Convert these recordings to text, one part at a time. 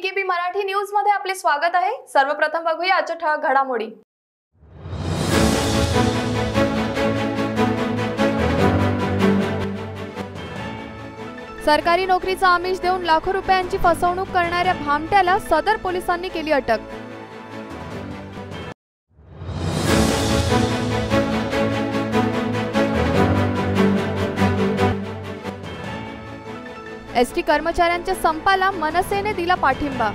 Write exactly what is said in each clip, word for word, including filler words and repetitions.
AKB Marathi news मध्ये आपले स्वागत आहे। सर्वप्रथम बघूया आजच्या ठळक घडामोडी। सरकारी नोकरीचा आमिष देऊन लाखो रुपयांची फसवणूक करणाऱ्या भामट्याला सदर पोलिसांनी केली अटक। एसटी कर्मचाऱ्यांच्या संपाला मनसेने दिला पाठिंबा।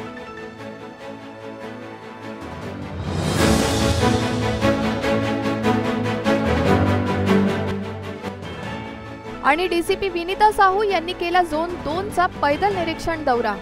आणि डीसीपी विनीता साहू यांनी केला झोन दोन चा पैदल निरीक्षण दौरा।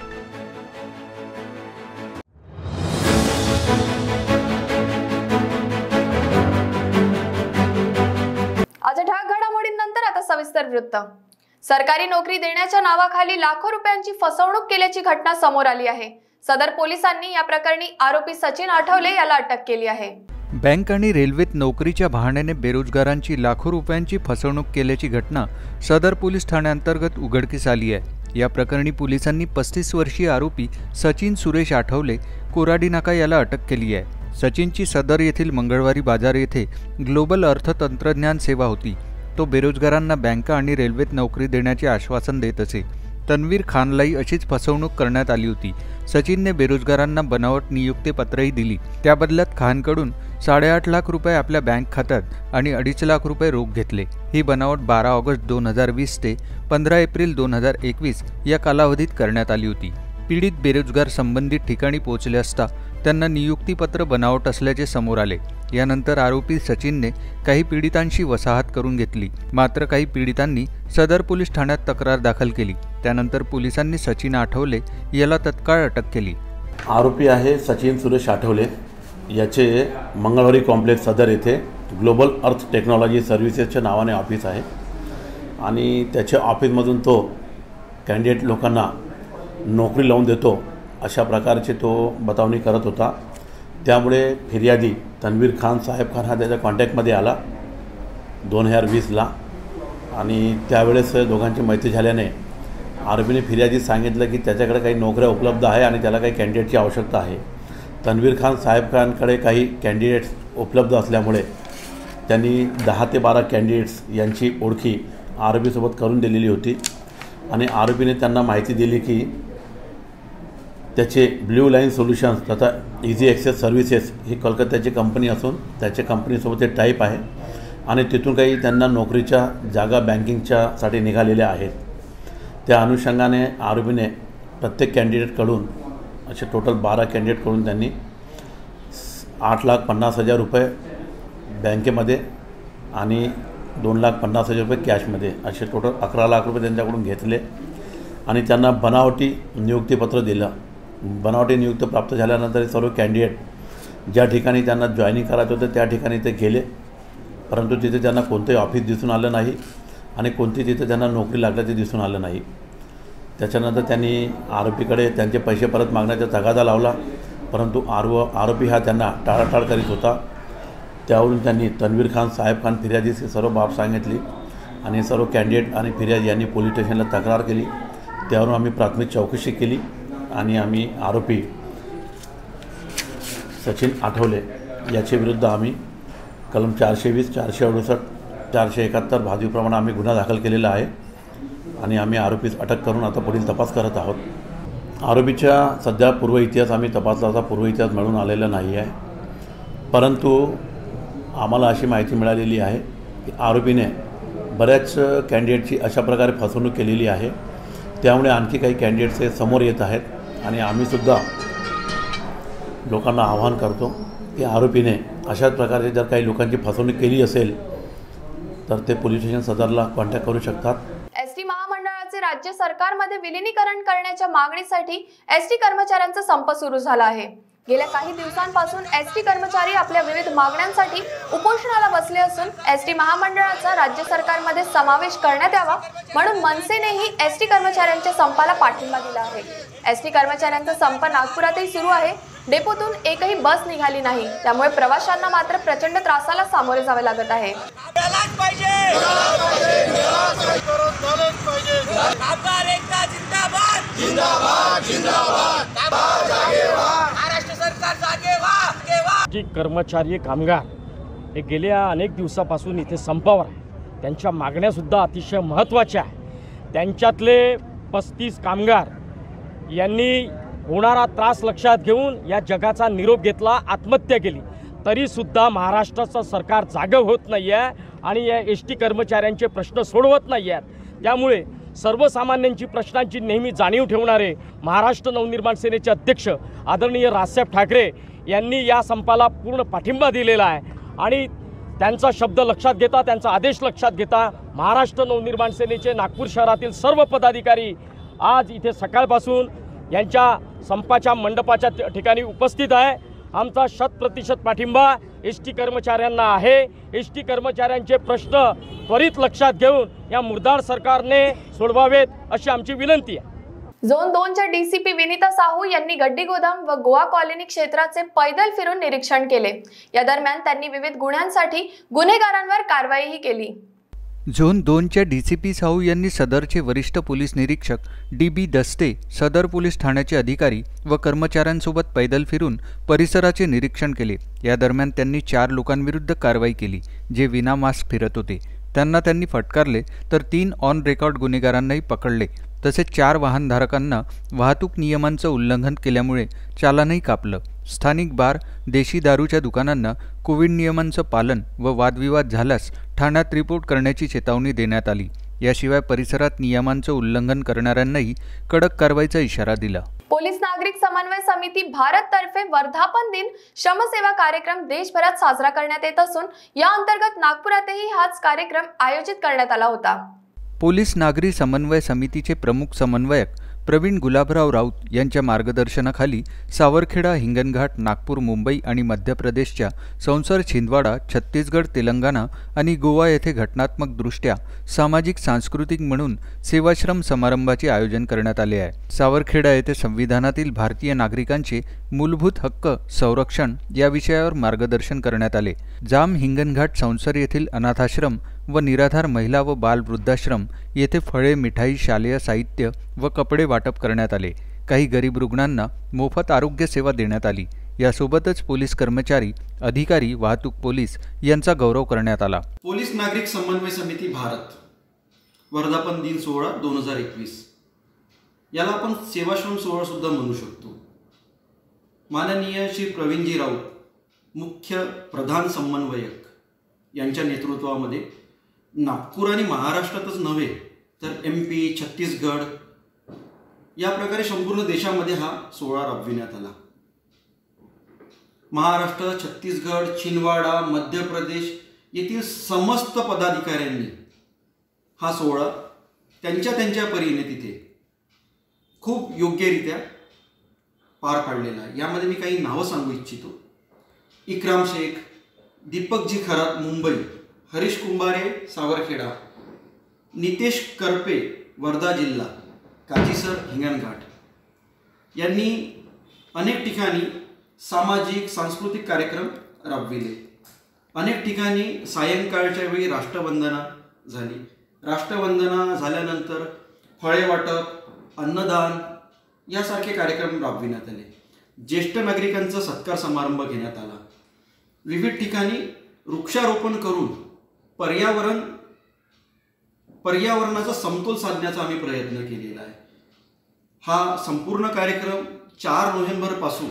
आज ठळक घडामोडींनंतर आता सविस्तर वृत्त। सरकारी नोकरी देण्याच्या नावाखाली लाखो रुपयांची फसवणूक केल्याची घटना समोर आली आहे। सदर पोलिसांनी या प्रकरणी आरोपी सचिन आठवले याला अटक केली आहे। बँक आणि रेल्वेत नोकरीच्या बहाण्याने बेरोजगारांची लाखो रुपयांची फसवणूक केल्याची घटना सदर पोलीस ठाण्याअंतर्गत उघडकीस आली आहे। या प्रकरणी पोलिसांनी पस्तीस वर्षीय आरोपी सचिन सुरेश आठवले कोराडी नाका याला अटक केली आहे। सचिनची सदर येथील मंगळवारी बाजार येथे ग्लोबल अर्थ तंत्रज्ञान सेवा होती। तो बेरोजगारांना बँका आणि रेल्वेत नोकरी देण्याचे आश्वासन देत असे। तन्वीर खानलाही अशीच फसवणूक करण्यात आली होती। सचिनने बेरोजगारांना बनावट नियुक्तीपत्रही दिली। त्या बदल्यात खानकडून साडेआठ लाख रुपये आपल्या बँक खात्यात आणि अडीच लाख रुपये रोख घेतले। ही बनावट बारा ऑगस्ट दोन हजार वीस ते पंधरा एप्रिल दोन हजार एकवीस या कालावधीत करण्यात आली होती। पीडित बेरोजगार संबंधित ठिकाणी पोहोचले असता त्यांना नियुक्तीपत्र बनावट असल्याचे समोर आले। यानंतर आरोपी सचिनने काही पीडितांशी वसाहत करून घेतली। मात्र काही पीडितांनी सदर पोलीस ठाण्यात तक्रार दाखल केली। त्यानंतर पोलिसांनी सचिन आठवले याला तत्काळ अटक केली। आरोपी आहे सचिन सुरेश आठवले। याचे मंगळवारी कॉम्प्लेक्स सदर येथे ग्लोबल अर्थ टेक्नॉलॉजी सर्व्हिसेसच्या नावाने ऑफिस आहे आणि त्याच्या ऑफिसमधून तो कॅन्डिडेट लोकांना नोकरी लावून देतो अशा प्रकारचे तो बतावणी करत होता। त्यामुळे फिर्यादी तन्वीर खान साहेब खान हा त्याच्या कॉन्टॅक्टमध्ये आला दोन हजार वीसला आणि त्यावेळेस दोघांची मैत्री झाल्याने आरोपीने फिर्यादी सांगितलं की त्याच्याकडे काही नोकऱ्या उपलब्ध आहे आणि त्याला काही कॅन्डिडेटची आवश्यकता आहे। तन्वीर खान साहेब खानकडे काही कॅन्डिडेट्स उपलब्ध असल्यामुळे त्यांनी दहा ते बारा कॅन्डिडेट्स यांची ओळखी आरोपीसोबत करून दिलेली होती आणि आरोपीने त्यांना माहिती दिली की त्याचे ब्ल्यू लाईन सोल्युशन्स तथा इझी ॲक्सेस सर्व्हिसेस ही कलकत्त्याची कंपनी असून त्याच्या कंपनीसोबत ते टाईप आहे आणि तिथून काही त्यांना नोकरीच्या जागा बँकिंगच्यासाठी निघालेल्या आहेत। त्या अनुषंगाने आरोपीने प्रत्येक कॅन्डिडेटकडून असे टोटल बारा कॅन्डिडेटकडून त्यांनी आठ लाख पन्नास हजार रुपये बँकेमध्ये आणि दोन लाख पन्नास हजार रुपये कॅशमध्ये असे टोटल अकरा लाख रुपये त्यांच्याकडून घेतले आणि त्यांना बनावटी नियुक्तीपत्र दिलं। बनावटी नियुक्ती प्राप्त झाल्यानंतर सर्व कॅन्डिडेट ज्या ठिकाणी त्यांना जॉईनिंग करायचं होतं त्या ठिकाणी ते गेले, परंतु तिथे त्यांना कोणतंही ऑफिस दिसून आलं नाही आणि कोणती तिथे त्यांना नोकरी लागल्याचे दिसून आलं नाही। त्याच्यानंतर त्यांनी आरोपीकडे त्यांचे पैसे परत मागण्याचा तगादा लावला, परंतु आरो आरोपी हा त्यांना टाळाटाळ करीत होता। त्यावरून त्यांनी तन्वीर खान साहेब खान फिर्यादीची सर्व बाब सांगितली आणि सर्व कॅन्डिडेट आणि फिर्यादी यांनी पोलीस स्टेशनला तक्रार केली। त्यावरून आम्ही प्राथमिक चौकशी केली आणि आम्ही आरोपी सचिन आठवले याच्या विरुद्ध आम्ही कलम चारशे वीस चारशे अडुसष्ट चारशे एकाहत्तर भाजूप्रमाणे आम्ही गुन्हा दाखल केलेला आहे आणि आम्ही आरोपीस अटक करून आता पुढील तपास करत आहोत। आरोपीच्या सध्या पूर्व इतिहास आम्ही तपासला असा पूर्व इतिहास मिळून आलेला नाही आहे, परंतु आम्हाला अशी माहिती मिळालेली आहे की आरोपीने बऱ्याच कॅन्डिडेटची अशा प्रकारे फसवणूक केलेली आहे। त्यामुळे आणखी काही कॅन्डिडेट्स हे समोर येत आहेत आणि आम्हीसुद्धा लोकांना आवाहन करतो की आरोपीने अशाच प्रकारे जर काही लोकांची फसवणूक केली असेल तर ते पोलीस स्टेशन सदरला कॉन्टॅक्ट करू शकतात। एसटी महामंडळाचे राज्य सरकारमध्ये विलीनीकरण करण्याच्या मागणीसाठी एसटी कर्मचाऱ्यांचा संप सुरू झाला आहे। गेल्या काही दिवसांपासून एसटी कर्मचारी आपल्या विविध मागण्यांसाठी उपोषणाला बसले असून एसटी महामंडळाचा राज्य सरकारमध्ये समावेश करण्यात यावा म्हणून मनसेनेही एसटी कर्मचाऱ्यांच्या संपाला पाठिंबा दिला आहे। एसटी कर्मचाऱ्यांचा संप नागपुरातही सुरू आहे। डेपोतून एकही बस निघाली नाही, त्यामुळे प्रवाशांना मात्र प्रचंड त्रासाला सामोरे जावे लागत आहे। जिंदाबाद महाराष्ट्र सरकार जागे व्हा, जागे व्हा. जी कर्मचारी कामगार हे गेल्या अनेक दिवसापासून इथे संपावर आहे. त्यांच्या मागण्यासुद्धा अतिशय महत्त्वाच्या आहे. त्यांच्यातले पस्तीस कामगार यांनी होणारा त्रास लक्षात घेऊन या जगाचा निरोप घेतला, आत्महत्या केली. तरीसुद्धा महाराष्ट्राचं सरकार जागं होत नाही आहे आणि या एस टी कर्मचाऱ्यांचे प्रश्न सोडवत नाही आहेत. त्यामुळे सर्वसामान्यांची प्रश्नांची नेहमी जाणीव ठेवणारे महाराष्ट्र नवनिर्माण सेनेचे अध्यक्ष आदरणीय राजसाहेब ठाकरे यांनी या संपाला पूर्ण पाठिंबा दिलेला आहे. आणि त्यांचा शब्द लक्षात घेता, त्यांचा आदेश लक्षात घेता महाराष्ट्र नवनिर्माण सेनेचे नागपूर शहरातील सर्व पदाधिकारी आज इथे सकाळपासून यांच्या संपाच्या मंडपाच्या ठिकाणी उपस्थित आहे. आमचा शतप्रतिशत पाठिंबा एस टी कर्मचाऱ्यांना आहे. एस टी कर्मचाऱ्यांचे प्रश्न त्वरित लक्षात घेऊन या मुर्दाड सरकारने सोडवावेत अशी आमची विनंती आहे. झोन दोनच्या डीसीपी विनीता साहू यांनी गड्डी गोदाम व गोवा कॉलनी क्षेत्राचे पैदल फिरून निरीक्षण केले. या दरम्यान त्यांनी विविध गुन्ह्यांसाठी गुन्हेगारांवर कारवाईही केली. झोन दोनच्या डी सी पी साहू यांनी सदरचे वरिष्ठ पोलीस निरीक्षक डी बी दस्ते, सदर पोलीस ठाण्याचे अधिकारी व कर्मचाऱ्यांसोबत पैदल फिरून परिसराचे निरीक्षण केले. या दरम्यान त्यांनी चार लोकांविरुद्ध कारवाई केली जे विना मास्क फिरत होते. त्यांना त्यांनी फटकारले तर तीन ऑन रेकॉर्ड गुन्हेगारांनाही पकडले. तसेच चार वाहनधारकांना वाहतूक नियमांचं उल्लंघन केल्यामुळे चालानही कापलं. स्थानिक बार, देशी दारूच्या दुकानांना कोविड नियमांचं पालन व वादविवाद झाल्यास ठाण्यात रिपोर्ट करण्याची चेतावणी देण्यात आली. याशिवाय परिसरात नियमांचं उल्लंघन करणाऱ्यांनाही कडक कारवाईचा इशारा दिला. पोलीस नागरिक समन्वय समिती भारत तर्फे वर्धापन दिन श्रमसेवा कार्यक्रम देशभरात साजरा करण्यात येत असून या अंतर्गत नागपुरातही हाच कार्यक्रम आयोजित करण्यात आला होता. पोलीस नागरी समन्वय समितीचे प्रमुख समन्वयक प्रवीण गुलाबराव राऊत यांच्या मार्गदर्शनाखाली सावरखेडा, हिंगणघाट, नागपूर, मुंबई आणि मध्य प्रदेशच्या संसर, छिंदवाडा, छत्तीसगड, तेलंगणा आणि गोवा येथे घटनात्मकदृष्ट्या सामाजिक सांस्कृतिक म्हणून सेवाश्रम समारंभाचे आयोजन करण्यात आले आहे. सावरखेडा येथे संविधानातील भारतीय नागरिकांचे मूलभूत हक्क संरक्षण या विषयावर मार्गदर्शन करण्यात आले. जाम, हिंगणघाट, संसर येथील अनाथाश्रम व निराधार महिला व बाल वृद्धाश्रम येथे फळे, मिठाई, शालेय साहित्य व कपडे वाटप करण्यात आले. काही गरीब रुग्णांना मोफत आरोग्य सेवा देण्यात आली. यासोबतच पोलीस कर्मचारी, अधिकारी, वाहतूक पोलीस यांचा गौरव करण्यात आला. पोलीस नागरिक समन्वय समिती भारत वर्धापन दिन सोहळा दोन हजार एकवीस याला आपण सेवाश्रम सोहळा सुद्धा म्हणू शकतो. माननीय श्री प्रवीणजी राऊत, मुख्य प्रधान समन्वयक यांच्या नेतृत्वामध्ये नागपूर आणि महाराष्ट्रातच नव्हे तर एम पी, छत्तीसगड या प्रकारे संपूर्ण देशामध्ये हा सोहळा राबविण्यात आला. महाराष्ट्र, छत्तीसगड, छिंदवाडा, मध्य प्रदेश येथील समस्त पदाधिकाऱ्यांनी हा सोहळा त्यांच्या त्यांच्या परीने तिथे खूप योग्यरित्या पार पाडलेला आहे. यामध्ये मी काही नावं सांगू इच्छितो. इक्राम शेख, दीपकजी खरात, मुंबई, हरीश कुंभारे, सावरखेडा, नितेश करपे, वर्धा जिल्हा, काजीसर, हिंगणघाट यांनी अनेक ठिकाणी सामाजिक सांस्कृतिक कार्यक्रम राबविले. अनेक ठिकाणी सायंकाळच्या वेळी राष्ट्रवंदना झाली. राष्ट्रवंदना झाल्यानंतर फळे वाटप, अन्नदान यासारखे कार्यक्रम राबविण्यात आले. ज्येष्ठ नागरिकांचा सत्कार समारंभ घेण्यात आला. विविध ठिकाणी वृक्षारोपण करून पर्यावरण पर्यावरणाचा समतोल साधण्याचा आम्ही प्रयत्न केलेला आहे. हा संपूर्ण कार्यक्रम चार नोव्हेंबरपासून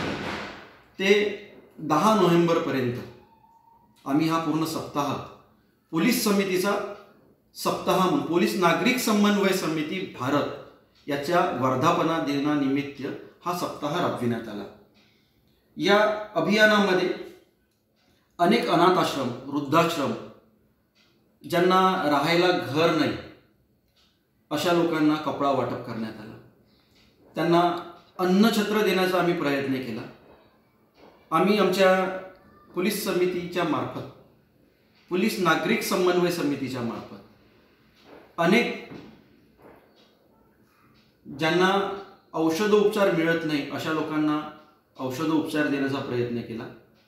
ते दहा नोव्हेंबरपर्यंत आम्ही हा पूर्ण सप्ताह पोलीस समितीचा सप्ताह म्हणून पोलीस नागरिक समन्वय समिती भारत याच्या वर्धापना दिनानिमित्त हा सप्ताह राबविण्यात आला. या अभियानामध्ये अनेक अनाथ आश्रम, वृद्धाश्रम, ज्यांना राहायला घर नाही अशा लोकांना कपडा वाटप करण्यात आला. त्यांना अन्नछत्र देण्याचा आम्ही प्रयत्न केला. आम्ही आमच्या पोलीस समितीच्या मार्फत, पोलीस नागरिक समन्वय समितीच्या मार्फत अनेक ज्यांना औषधोपचार मिळत नाही अशा लोकांना औषधोपचार देण्याचा प्रयत्न केला.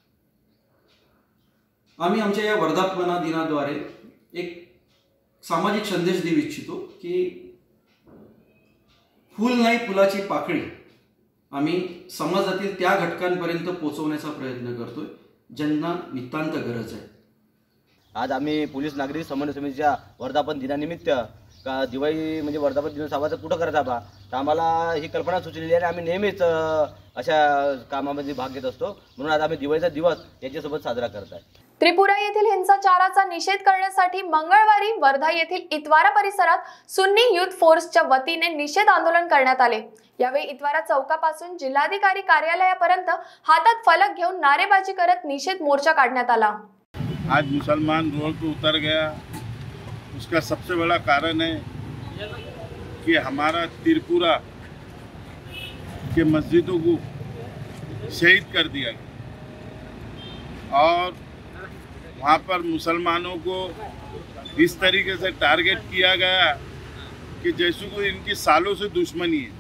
आम्ही आमच्या या वर्धापना दिनाद्वारे एक सामाजिक संदेश देऊ इच्छितो की फूल नाही फुलाची पाकळी आम्ही समाजातील त्या घटकांपर्यंत पोहोचवण्याचा प्रयत्न करतोय ज्यांना नितांत गरज आहे. आज आम्ही पोलीस नागरी समन्वय समितीच्या वर्धापन दिनानिमित्त का दिवाळी म्हणजे वर्धापन दिनोत्सवाचा कुठं करायचा बा, तर आम्हाला ही कल्पना सुचलेली आहे आणि आम्ही नेहमीच अशा कामामध्ये भाग घेत असतो. म्हणून आज आम्ही दिवाळीचा दिवस याच्यासोबत साजरा करत आहे. त्रिपुरा येथील हिंसाचाराचा निषेध करण्यासाठी मंगळवारी वर्धा येथील इतवारा परिसरात सुन्नी युथ फोर्सच्या वतीने निषेध आंदोलन करण्यात आले. यावेळी इतवारा चौकापासून जिल्हाधिकारी कार्यालयापर्यंत हातात फलक घेऊन नारेबाजी करत निषेध मोर्चा काढण्यात आला. आज मुसलमान रोड पर उतर गया, उसका सबसे बड़ा कारण है कि हमारा त्रिपुरा के मस्जिदों को शहीद कर दिया गया और वहाँ पर मुसलमानों को इस तरीके से टारगेट किया गया कि जैसे को इनकी सालों से दुश्मनी है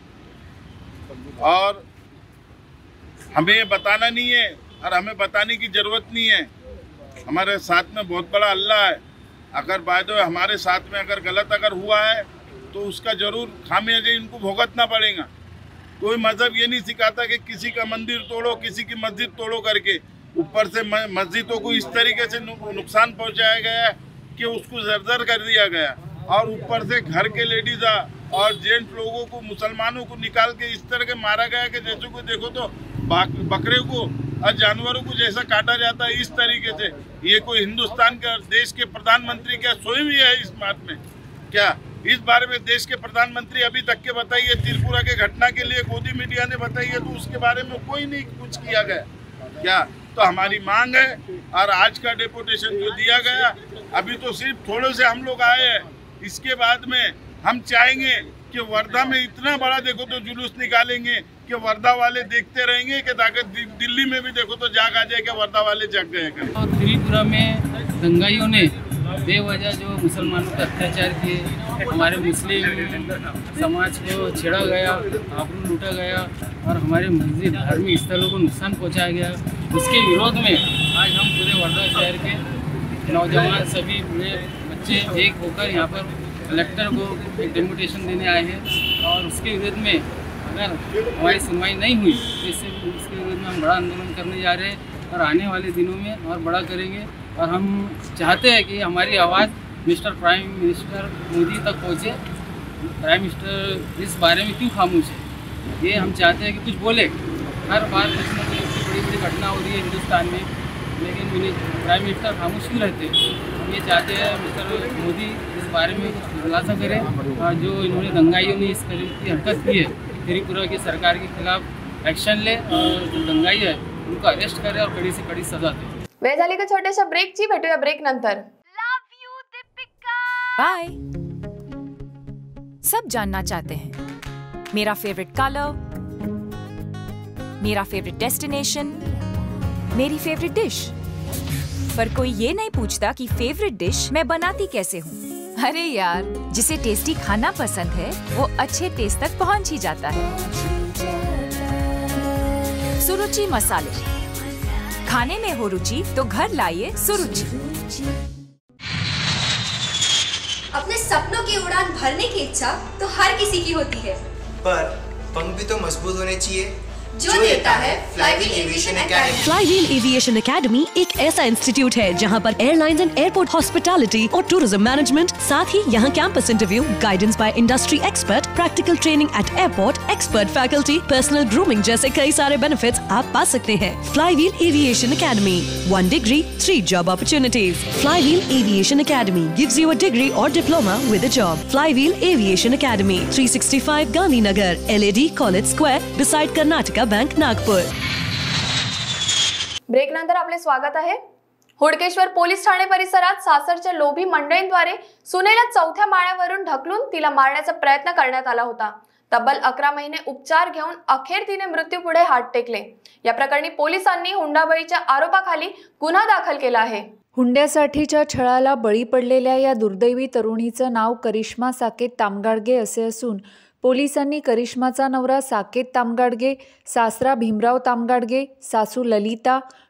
और हमें ये बताना नहीं है और हमें बताने की ज़रूरत नहीं है. हमारे साथ में बहुत बड़ा अल्लाह है. अगर बाय द वे हमारे साथ में अगर गलत अगर हुआ है तो उसका ज़रूर खामियाजा इनको भुगतना पड़ेगा. कोई मज़हब ये नहीं सिखाता कि किसी का मंदिर तोड़ो, किसी की मस्जिद तोड़ो करके. ऊपर से मस्जिदों को इस तरीके से नुकसान पहुंचाया गया कि उसको जर्जर कर दिया गया और ऊपर से घर के लेडीज़ और जेंट्स लोगों को, मुसलमानों को निकाल के इस तरह के मारा गया कि जैसे को देखो तो बकरे को और जानवरों को जैसा काटा जाता है इस तरीके से. ये कोई हिंदुस्तान का देश के प्रधानमंत्री क्या सोए भी है इस बात में? क्या इस बारे में देश के प्रधानमंत्री अभी तक के बताइए? त्रिपुरा के घटना के लिए गोदी मीडिया ने बताइए तो उसके बारे में कोई नहीं कुछ किया गया क्या? तो हमारी मांग है और आज का डेपुटेशन जो दिया गया, अभी तो सिर्फ थोड़े से हम लोग आए हैं. इसके बाद में हम चाहेंगे कि वर्धा में इतना बड़ा देखो तो जुलूस निकालेंगे कि वर्धा वाले देखते रहेंगे कि ताकि दिल्ली में भी देखो तो जाग आ जाए कि वर्धा वाले जग गए. और त्रिपुरा में दंगाइयों ने बेवजह जो मुसलमानों पर अत्याचार किए, हमारे मुस्लिम समाज को छेड़ा गया, आबरू लूटा गया और हमारे मस्जिद धार्मिक स्थलों को नुकसान पहुंचाया गया, उसके विरोध में आज हम पूरे वर्धा शहर के नौजवान सभी बूढ़े बच्चे एक होकर यहाँ पर कलेक्टर को एक डेपुटेशन देने आए हैं. और उसके विरोध में अगर हमारी सुनवाई नहीं हुई तो इससे इसके विरोध में हम बड़ा आंदोलन करने जा रहे हैं और आने वाले दिनों में और बड़ा करेंगे. और हम चाहते हैं कि हमारी आवाज़ मिस्टर प्राइम मिनिस्टर मोदी तक पहुँचे. प्राइम मिनिस्टर इस बारे में क्यों खामोश है, ये हम चाहते हैं कि कुछ बोले. हर बार कुछ न कुछ बड़ी बड़ी घटना हो रही है हिंदुस्तान में, लेकिन प्राइम मिनिस्टर खामोश क्यों रहते हैं. हम ये चाहते हैं मिस्टर मोदी इस बारे में कुछ खुलासा करें और जो इन्होंने दंगाइयों ने इस तरह की हरकत की है त्रिपुरा की सरकार के खिलाफ एक्शन ले और जो दंगाई है उनको अरेस्ट करे और कड़ी से कड़ी सजा दे. वेळ झाली का छोट्याशा ब्रेकची, भेटूया ब्रेक नंतर. बाय. सब जानना चाहते हैं मेरा फेवरेट कलर, मेरा फेवरेट डेस्टिनेशन, मेरी फेवरेट डिश, पर कोई ये नहीं पूछता कि फेवरेट डिश मैं बनाती कैसे हूँ. अरे यार, जिसे टेस्टी खाना पसंद है वो अच्छे टेस्ट तक पहुँच ही जाता है. सुरुचि मसाले, खाने में हो रुचि तो घर लाइए सुरुचि. अपने सपनों की उड़ान भरने की इच्छा तो हर किसी की होती है, पर पंख भी तो मजबूत होने चाहिए जो देता है Flywheel Aviation Academy. Flywheel Aviation Academy एक ऐसा इंस्टीट्यूट है जहां पर एयरलाइंस एंड एयरपोर्ट हॉस्पिटैलिटी और टूरिज्म मैनेजमेंट, साथ ही यहां campus interview, guidance by industry expert, practical training at airport, expert faculty, personal grooming जैसे कई सारे बेनिफिट्स आप पा सकते हैं। Flywheel Aviation Academy, one degree three job opportunities. Flywheel Aviation Academy gives you a degree और diploma with a job. Flywheel Aviation academy, three sixty five Gandhinagar, L A D College Square, beside Karnataka Bank, Nagpur. Break नंतर आपले स्वागत आहे। Hudkeshwar police Thane परिसरात सासरच्या लोभी मंडळींद्वारे सुनेला चौथ्या माळ्यावरून ढकलून तिला मारण्याचा प्रयत्न करण्यात आला होता। तब्बल अकरा महिने उपचार घेऊन अखेर तिने मृत्यूपुढे हात टेकले। या प्रकरणी पोलिसांनी हुंडाबळीच्या आरोपाखाली गुन्हा दाखल केला आहे। हुंड्यासाठीच्या छळाला बळी पडलेल्या या दुर्दैवी तरुणीचं नाव करिश्मा साकेत तामगाडगे असे असून पोलिसांनी करिश्माचा नवरा साकेत तामगाडगे, सासरा भीमराव तामगाडगे, सासू ललिता,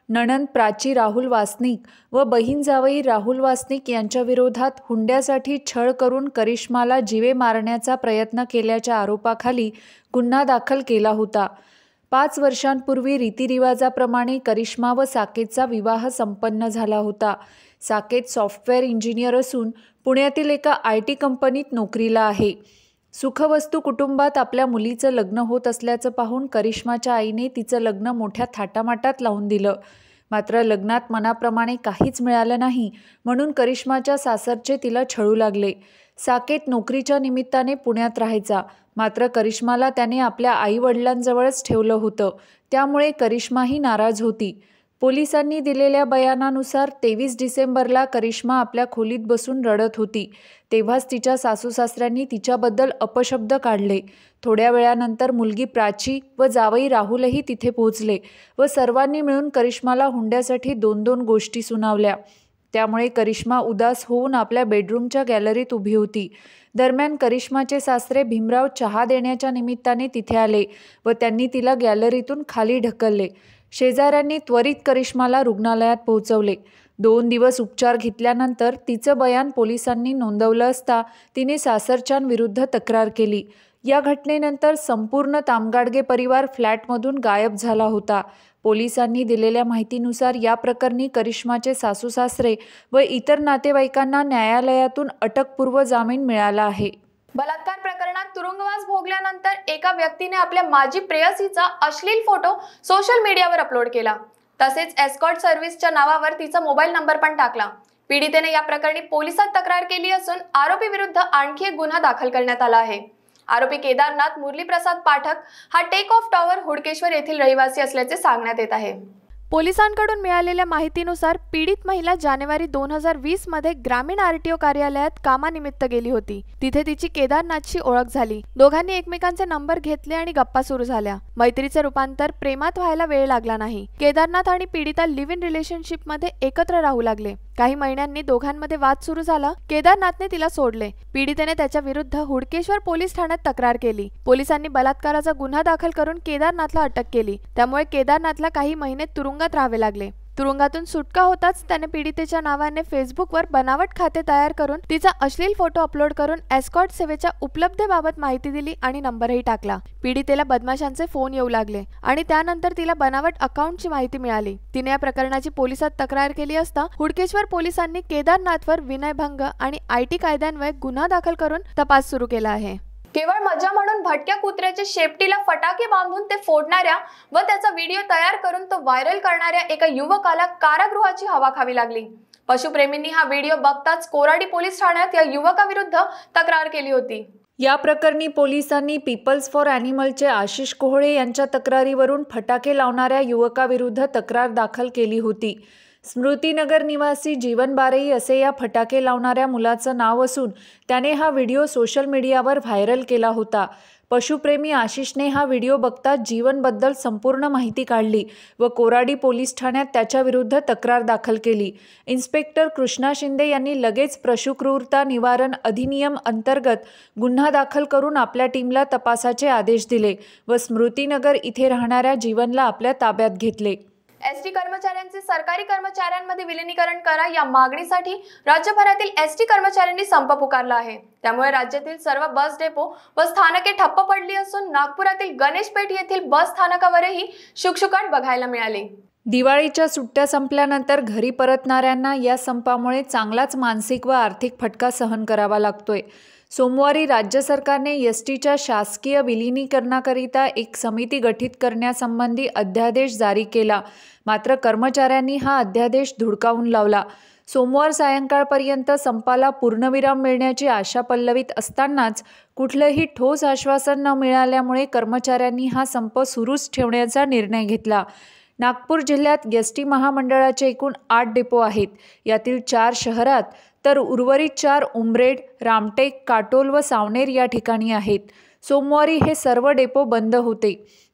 नणंद प्राची राहुल वासनिक व बहीण जावई राहुल वासनिक यांच्या विरोधात हुंड्यासाठी छळ करून करिश्माला जीवे मारण्याचा प्रयत्न केल्याच्या आरोपाखाली गुन्हा दाखल केला होता. पाच वर्षांपूर्वी रीतिरिवाजाप्रमाणे करिश्मा व साकेतचा विवाह संपन्न झाला होता. साकेत सॉफ्टवेअर इंजिनियर असून पुण्यातील एका आय टी कंपनीत नोकरीला आहे. सुखवस्तू कुटुंबात आपल्या मुलीचं लग्न होत असल्याचं पाहून करिश्माच्या आईने तिचं लग्न मोठ्या थाटामाटात लावून दिलं. मात्र लग्नात मनाप्रमाणे काहीच मिळालं नाही म्हणून करिश्माच्या सासरचे तिला छळू लागले. साकेत नोकरीच्या निमित्ताने पुण्यात राहायचा, मात्र करिश्माला त्याने आपल्या आईवडिलांजवळच ठेवलं होतं. त्यामुळे करिश्माही नाराज होती. पोलिसांनी दिलेल्या बयानानुसार तेवीस डिसेंबरला करिश्मा आपल्या खोलीत बसून रडत होती. तेव्हाच तिच्या सासूसासऱ्यांनी तिच्याबद्दल अपशब्द काढले. थोड्या वेळानंतर मुलगी प्राची व जावई राहुलही तिथे पोहोचले व सर्वांनी मिळून करिश्माला हुंड्यासाठी दोन दोन गोष्टी सुनावल्या. त्यामुळे करिश्मा उदास होऊन आपल्या बेडरूमच्या गॅलरीत उभी होती. दरम्यान करिश्माचे सासरे भीमराव चहा देण्याच्या निमित्ताने तिथे आले व त्यांनी तिला गॅलरीतून खाली ढकलले. शेजाऱ्यांनी त्वरित करिश्माला रुग्णालयात पोहोचवले. दोन दिवस उपचार घेतल्यानंतर तिचं बयान पोलिसांनी नोंदवलं असता तिने सासरच्यांविरुद्ध तक्रार केली. या घटनेनंतर संपूर्ण तामगाडगे परिवार फ्लॅटमधून गायब झाला होता. पोलिसांनी दिलेल्या माहितीनुसार या प्रकरणी करिश्माचे सासूसासरे व इतर नातेवाईकांना न्यायालयातून अटकपूर्व जामीन मिळाला आहे. बलात्कार प्रकरणात तुरुंगवास भोगल्यानंतर एका व्यक्तीने आपल्या माजी प्रेयसीचा अश्लील फोटो सोशल मीडियावर अपलोड केला. तसेच एस्कॉर्ट सर्व्हिसच्या नावावर तिचा मोबाईल नंबर पण टाकला. पीडितेने या प्रकरणी पोलिसात तक्रार केली असून आरोपी विरुद्ध आणखी एक गुन्हा दाखल करण्यात आला आहे. आरोपी केदारनाथ मुरली प्रसाद पाठक हा टेक ऑफ टॉवर हुडकेश्वर येथील रहिवासी असल्याचे सांगण्यात येत आहे. पोलिसांकडून मिळालेल्या माहितीनुसार पीडित महिला जानेवारी दोन हजार वीस मध्ये ग्रामीण आरटीओ कार्यालयात कामानिमित्त गेली होती. तिथे तिची केदारनाथशी ओळख झाली. दोघांनी एकमेकांचे नंबर घेतले आणि गप्पा सुरू झाल्या. मैत्रीचे रूपांतर प्रेमात व्हायला वेळ लागला नाही. केदारनाथ आणि पीडिता लिव्ह इन रिलेशनशिप मध्ये एकत्र राहू लागले. काही महिन्यांनी दोघांमध्ये वाद सुरू झाला. केदारनाथने तिला सोडले. पीडितेने त्याच्या विरुद्ध हुडकेश्वर पोलीस ठाण्यात तक्रार केली. पोलिसांनी बलात्काराचा गुन्हा दाखल करून केदारनाथला अटक केली. त्यामुळे केदारनाथला काही महिने तुरुंगात राहावे लागले. तुरुंगातून सुटका होताच त्याने पीडितेच्या नावाने फेसबुकवर बनावट खाते तयार करून तिचा अश्लील फोटो अपलोड करून एस्कॉर्ट सेवेच्या उपलब्धतेबाबत माहिती दिली आणि नंबरही टाकला. पीडितेला बदमाशांचे फोन येऊ लागले आणि त्यानंतर तिला बनावट अकाउंटची माहिती मिळाली. तिने या प्रकरणाची पोलिसात तक्रार केली असता हुडकेश्वर पोलिसांनी केदारनाथवर विनयभंग आणि आयटी कायद्यान्वये गुन्हा दाखल करून तपास सुरू केला आहे. केवळ मजा म्हणून भटक्या कुत्र्याच्या शेपटीला फटाके बांधून ते फोडणाऱ्या व त्याचा व्हिडिओ तयार करून तो व्हायरल करणाऱ्या एका युवकाला कारागृहाची हवा खावी लागली. पशुप्रेमींनी हा व्हिडिओ बघताच कोराडी पोलीस ठाण्यात या युवकाविरुद्ध तक्रार केली होती. या प्रकरणी पोलिसांनी पीपल्स फॉर ॲनिमलचे आशिष कोहळे यांच्या तक्रारीवरून फटाके लावणाऱ्या युवकाविरुद्ध तक्रार दाखल केली होती. स्मृतीनगर निवासी जीवन बारई असे या फटाके लावणाऱ्या मुलाचं नाव असून त्याने हा व्हिडिओ सोशल मीडियावर व्हायरल केला होता. पशुप्रेमी आशिषने हा व्हिडिओ बघता जीवनबद्दल संपूर्ण माहिती काढली व कोराडी पोलीस ठाण्यात त्याच्याविरुद्ध तक्रार दाखल केली. इन्स्पेक्टर कृष्णा शिंदे यांनी लगेच पशुक्रूरता निवारण अधिनियम अंतर्गत गुन्हा दाखल करून आपल्या टीमला तपासाचे आदेश दिले व स्मृतीनगर इथे राहणाऱ्या जीवनला आपल्या ताब्यात घेतले. एसटी कर्मचाऱ्यांचे सरकारी कर्मचाऱ्यांमध्ये विलिनीकरण करा या मागणीसाठी राज्यभरातील एसटी कर्मचाऱ्यांनी संप पुकारला आहे. त्यामुळे राज्यातील सर्व बस डेपो व स्थानके ठप्प पडली असून नागपुरातील गणेशपेठ येथील बस स्थानकावरही शुकशुकाट बघायला मिळाली. दिवाळीच्या सुट्ट्या संपल्यानंतर घरी परतणाऱ्यांना या संपामुळे चांगलाच मानसिक व आर्थिक फटका सहन करावा लागतोय. सोमवारी राज्य सरकारने एस टीच्या शासकीय विलिनीकरणाकरिता एक समिती गठीत करण्यासंबंधी अध्यादेश जारी केला. मात्र कर्मचाऱ्यांनी हा अध्यादेश धुडकावून लावला. सोमवार सायंकाळपर्यंत संपाला पूर्णविराम मिळण्याची आशा पल्लवीत असतानाच कुठलंही ठोस आश्वासन न मिळाल्यामुळे कर्मचाऱ्यांनी हा संप सुरूच ठेवण्याचा निर्णय घेतला. नागपूर जिल्ह्यात एस टी महामंडळाचे एकूण आठ डेपो आहेत. यातील चार शहरात तर उर्वरित चार उमरेड, रामटेक, काटोल व सावनेर या ठिकाणी आहेत. सोमवारी हे सर्व डेपो बंद होते.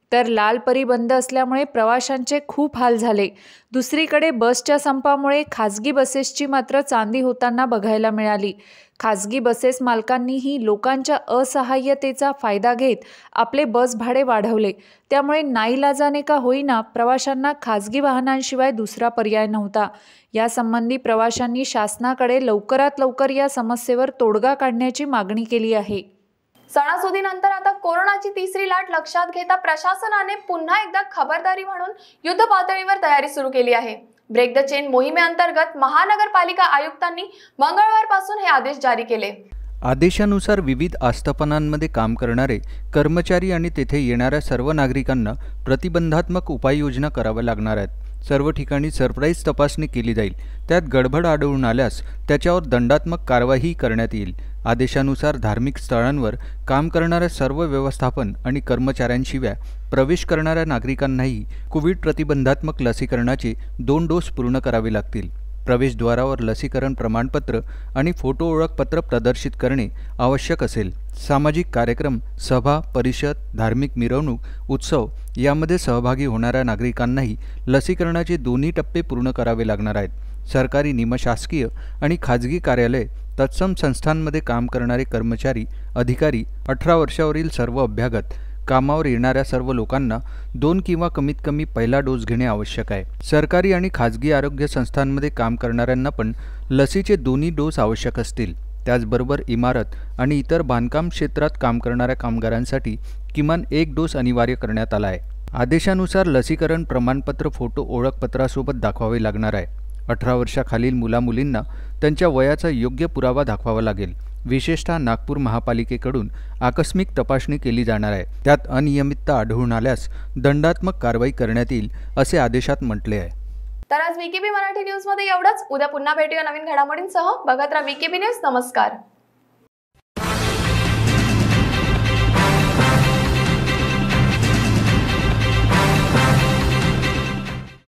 तर लालपरी बंद असल्यामुळे प्रवाशांचे खूप हाल झाले. दुसरीकडे बसच्या संपामुळे खासगी बसेसची मात्र चांदी होताना बघायला मिळाली. खासगी बसेस मालकांनीही लोकांच्या असहाय्यतेचा फायदा घेत आपले बस भाडे वाढवले. त्यामुळे नाईलाजाने का होईना प्रवाशांना खासगी वाहनांशिवाय दुसरा पर्याय नव्हता. यासंबंधी प्रवाशांनी शासनाकडे लवकरात लवकर या समस्येवर तोडगा काढण्याची मागणी केली आहे. सणासुदीनंतर आता कोरोनाची तिसरी लाट लक्षात घेता प्रशासनाने पुन्हा एकदा खबरदारी म्हणून युद्ध पातळीवर तयारी सुरू केली आहे. ब्रेक द चेन मोहिमेअंतर्गत महानगरपालिका आयुक्तांनी मंगळवारपासून हे आदेश जारी केले. आदेशानुसार विविध आस्थापनांमध्ये काम करणारे कर्मचारी आणि तेथे येणाऱ्या सर्व नागरिकांना प्रतिबंधात्मक उपाययोजना कराव्या लागणार आहेत. सर्व ठिकाणी सरप्राईज तपासणी केली जाईल. त्यात गडबड आढळून आल्यास त्याच्यावर दंडात्मक कारवाई करण्यात येईल. आदेशानुसार धार्मिक स्थळांवर काम करणाऱ्या सर्व व्यवस्थापन आणि कर्मचाऱ्यांशिवाय प्रवेश करणाऱ्या नागरिकांनाही कोविड प्रतिबंधात्मक लसीकरणाचे दोन डोस पूर्ण करावे लागतील. प्रवेशद्वारावर लसीकरण प्रमाणपत्र आणि फोटो ओळखपत्र प्रदर्शित करणे आवश्यक असेल. सामाजिक कार्यक्रम, सभा, परिषद, धार्मिक मिरवणूक, उत्सव यामध्ये सहभागी होणाऱ्या नागरिकांनाही लसीकरणाचे दोन्ही टप्पे पूर्ण करावे लागणार आहेत. सरकारी, निमशासकीय आणि खाजगी कार्यालय तत्सम संस्थांमध्ये काम करणारे कर्मचारी, अधिकारी, अठरा वर्षावरील सर्व अभ्यागत, कामावर येणाऱ्या सर्व लोकांना दोन किंवा कमीत कमी पहिला डोस घेणे आवश्यक आहे. सरकारी आणि खाजगी आरोग्य संस्थांमध्ये काम करणाऱ्यांना पण लसीचे दोन्ही डोस आवश्यक असतील. त्याचबरोबर इमारत आणि इतर बांधकाम क्षेत्रात काम करणाऱ्या कामगारांसाठी किमान एक डोस अनिवार्य करण्यात आला आहे. आदेशानुसार लसीकरण प्रमाणपत्र फोटो ओळखपत्रासोबत दाखवावे लागणार आहे. अठरा वर्षाखालील मुलामुलींना त्यांच्या वयाचा योग्य पुरावा दाखवावा लागेल. विशेषतः नागपूर महापालिकेकडून आकस्मिक तपासणी केली जाणार आहे. त्यात अनियमितता आढळून आल्यास दंडात्मक कारवाई करण्यात येईल असे आदेशात म्हटले आहे. तर आज वीकेबी मराठी न्यूज मध्ये एवढंच. उद्या पुन्हा भेटूया नवीन घडामोडींसह. बघत राहा वीकेबी न्यूज. नमस्कार.